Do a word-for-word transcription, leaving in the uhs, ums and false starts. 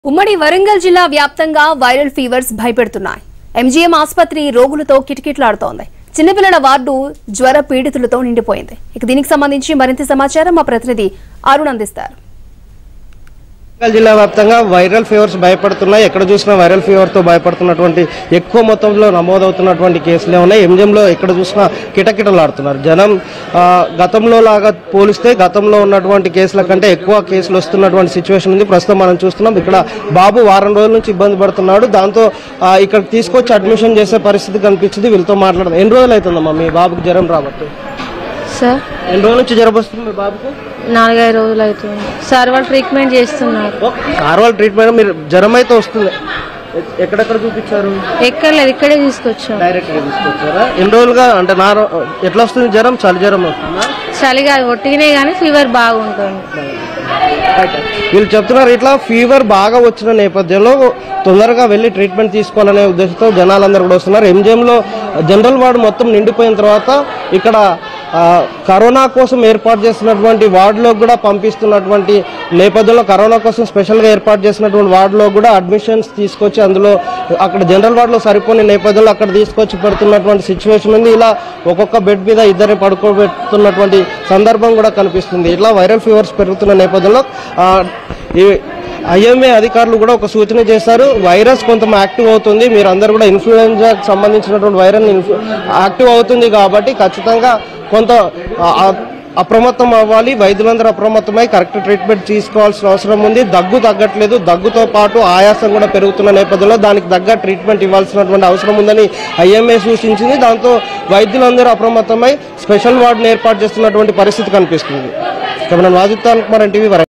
ఉమ్మడి వరంగల్ జిల్లా వ్యాప్తంగా వైరల్ ఫీవర్స్ భయపెడుతున్నాయి. ఎంజీఎం ఆసుపత్రి రోగులతో కిటకిటలాడుతోంది. చిన్నపిల్లల వార్డు జ్వర పీడితులతో నిండిపోయింది. ఇక దీనికి సంబంధించి మరింత సమాచారం మా ప్రతినిధి అరుణ్ అందిస్తారు. జిల్లా వ్యాప్తంగా వైరల్ ఫీవర్స్ భయపడుతున్నాయి. ఎక్కడ చూసినా వైరల్ ఫీవర్ తో భయపడుతున్నటువంటి ఎక్కువ మొత్తంలో నమోదవుతున్నటువంటి కేసులే ఉన్నాయి. ఎంజిఎంలో ఎక్కడ చూసినా కిటకిటలాడుతున్నారు జనం. గతంలో లాగా పోలిస్తే గతంలో ఉన్నటువంటి కేసుల కంటే ఎక్కువ కేసులు వస్తున్నటువంటి సిచ్యువేషన్ ఉంది. ప్రస్తుతం మనం చూస్తున్నాం ఇక్కడ బాబు వారం రోజుల నుంచి ఇబ్బంది పడుతున్నాడు. దాంతో ఇక్కడ తీసుకొచ్చి అడ్మిషన్ చేసే పరిస్థితి కనిపించింది. వీళ్ళతో మాట్లాడదాం. ఎన్ని రోజులు అవుతుందమ్మా మీ బాబుకి జ్వరం రాబట్టి? సార్ ఎన్ని రోజుల నుంచి జ్వరం వస్తుంది మీ బాబుకు? నాలుగైదు రోజులు అవుతుంది సార్. వాళ్ళు ట్రీట్మెంట్ చేస్తున్నారు. సార్ వాళ్ళు ట్రీట్మెంట్ మీరు జ్వరం అయితే వస్తుంది. ఎక్కడెక్కడ చూపించారు? ఎక్కడ లేదు, ఇక్కడే తీసుకొచ్చాం. డైరెక్ట్ గా తీసుకొచ్చారా? ఎన్ని రోజులుగా అంటే నా ఎట్లా వస్తుంది జ్వరం? చలి జ్వరం వస్తుందా? చలిగా ఒట్టిగానే కానీ ఫీవర్ బాగుంటుంది. వీళ్ళు చెప్తున్నారు ఇట్లా ఫీవర్ బాగా వచ్చిన నేపథ్యంలో తొందరగా వెళ్ళి ట్రీట్మెంట్ తీసుకోవాలనే ఉద్దేశంతో జనాలందరూ కూడా వస్తున్నారు. ఎంజిఎంలో జనరల్ వార్డు మొత్తం నిండిపోయిన తర్వాత ఇక్కడ కరోనా కోసం ఏర్పాటు చేసినటువంటి వార్డులో కూడా పంపిస్తున్నటువంటి నేపథ్యంలో కరోనా కోసం స్పెషల్గా ఏర్పాటు చేసినటువంటి వార్డులో కూడా అడ్మిషన్స్ తీసుకొచ్చి అందులో అక్కడ జనరల్ వార్డులో సరిపోని నేపథ్యంలో అక్కడ తీసుకొచ్చి పెడుతున్నటువంటి సిచ్యువేషన్ ఉంది. ఇలా ఒక్కొక్క బెడ్ మీద ఇద్దరిని పడుకోబెడుతున్నటువంటి సందర్భం కూడా కనిపిస్తుంది. ఇట్లా వైరల్ ఫీవర్స్ పెరుగుతున్న నేపథ్యంలో ఈ ఐఎంఏ అధికారులు కూడా ఒక సూచన చేశారు. వైరస్ కొంత యాక్టివ్ అవుతుంది, మీరు అందరూ కూడా ఇన్ఫ్లుయెంజాకి సంబంధించినటువంటి వైరస్ యాక్టివ్ అవుతుంది కాబట్టి ఖచ్చితంగా కొంత అప్రమత్తం అవ్వాలి. వైద్యులందరూ అప్రమత్తమై కరెక్ట్ ట్రీట్మెంట్ తీసుకోవాల్సిన అవసరం ఉంది. దగ్గు తగ్గట్లేదు, దగ్గుతో పాటు ఆయాసం కూడా పెరుగుతున్న నేపథ్యంలో దానికి తగ్గ ట్రీట్మెంట్ ఇవ్వాల్సినటువంటి అవసరం ఉందని ఐఎంఏ సూచించింది. దాంతో వైద్యులందరూ అప్రమత్తమై స్పెషల్ వార్డును ఏర్పాటు చేస్తున్నటువంటి పరిస్థితి కనిపిస్తుంది. వాజిత్తాన్ కుమార్ ఎన్టీవీ.